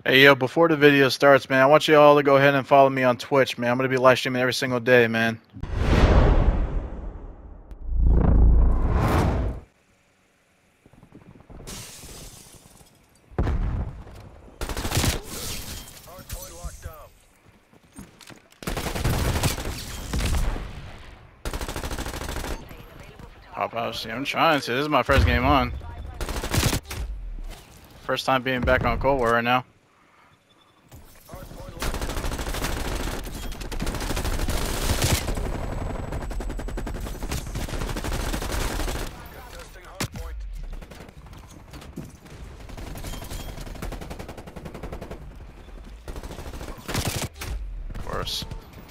Hey yo, before the video starts, man, I want you all to go ahead and follow me on Twitch, man. I'm gonna be live streaming every single day, man. Hop out, see, I'm trying to. This is my first game on. First time being back on Cold War right now. Of course.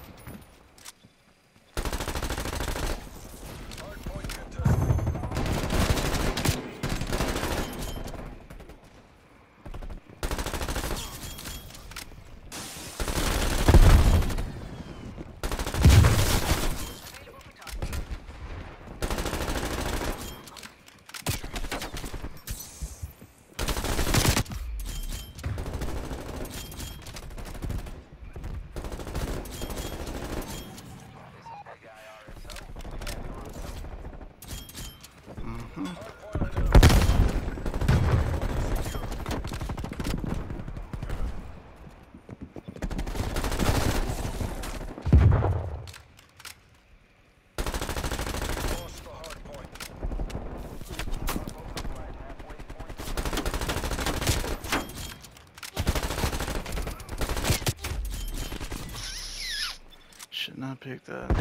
Should not pick that.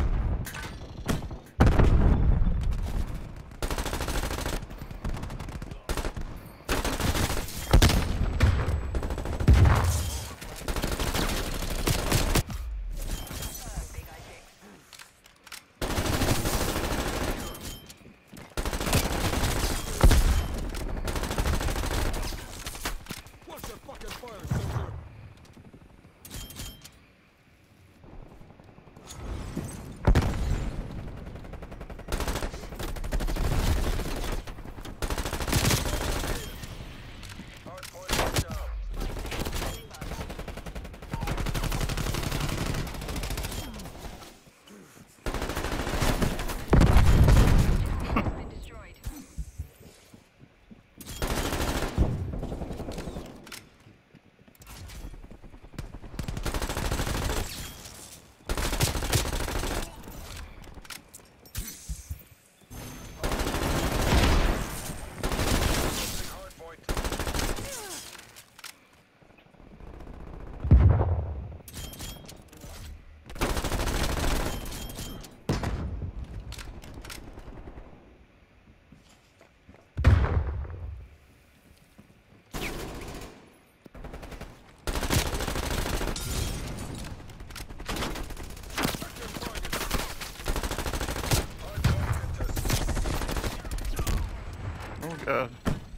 Oh god.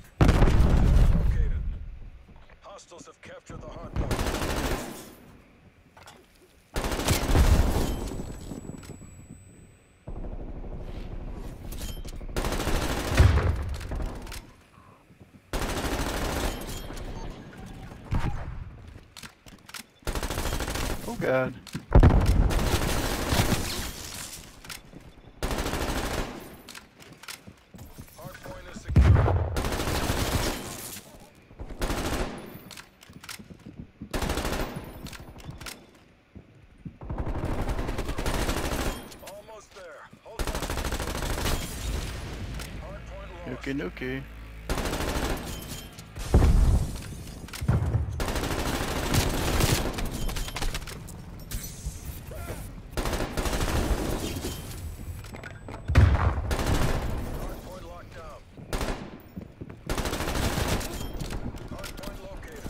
Hostiles have captured the hard point. Oh god. Hardpoint is secure. Almost there. Hold on. Hardpoint lost. Nuki nuki. Hardpoint locked down. Hardpoint located.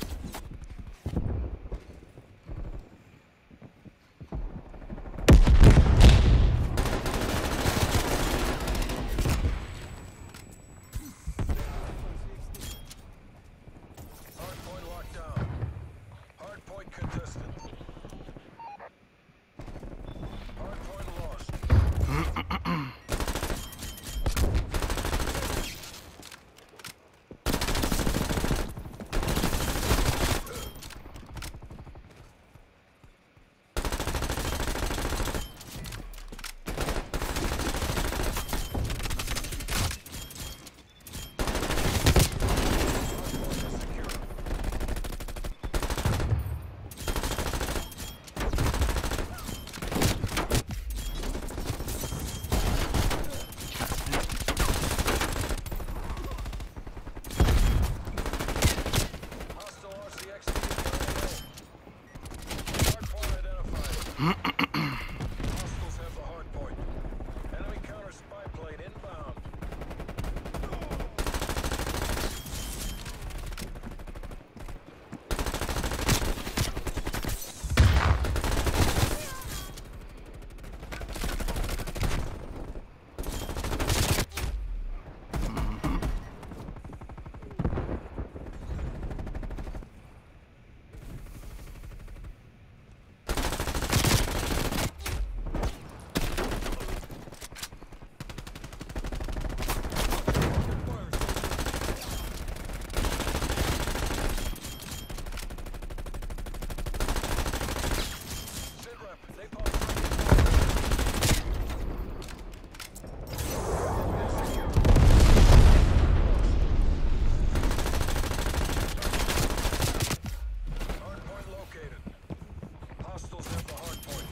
Hostiles have the hard point. Enemy counter spy plane inbound. Hardpoint located. Hostiles have the hard point.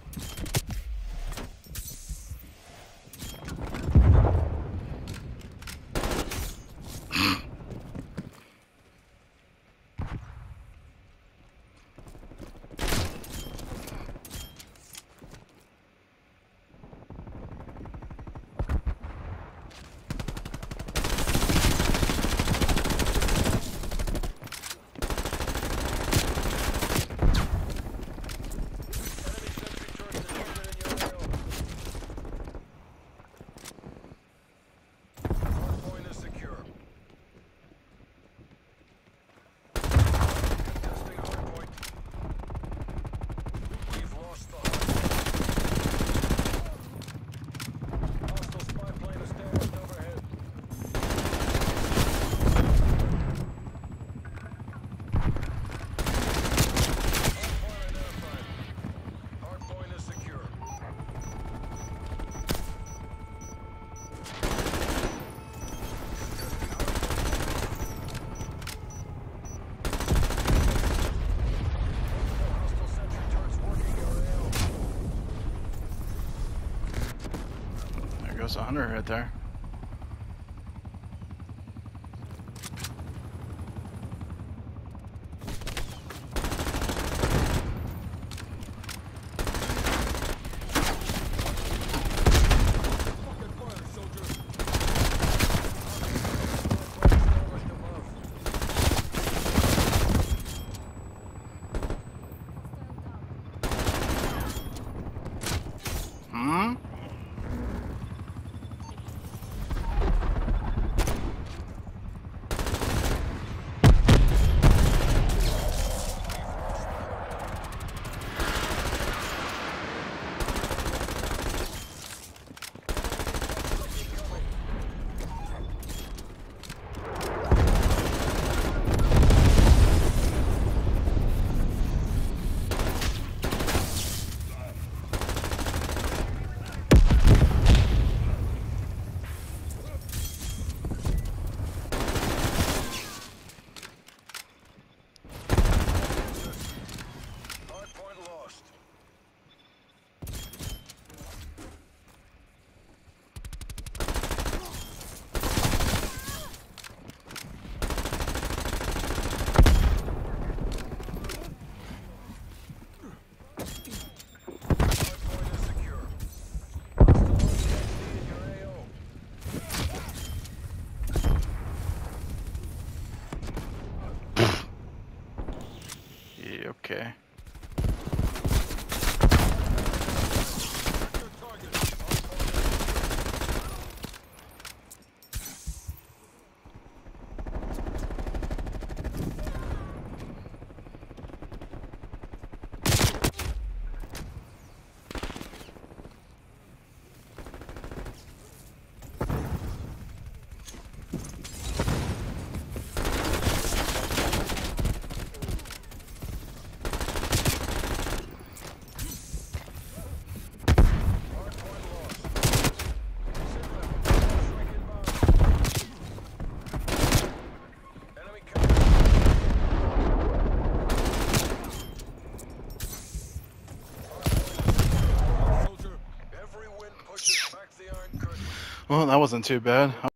Enemy sentry turret delivered in your AO. Hardpoint is secure. Contesting hardpoint. We've lost the hardpoint. Hostile spy plane established overhead. Hardpoint identified. Hardpoint is secure. Contesting hardpoint. Hostile sentry turrets working your AO. There goes a hunter right there. Hmm? Hardpoint lost. Hardpoint is secure. Hostile OPSD in your AO. Yeah, okay. Your target. Hardpoint is Hardpoint lost. Shrink inbound. Enemy counter. Soldier, every wind pushes back the Iron Curtain. Well, that wasn't too bad.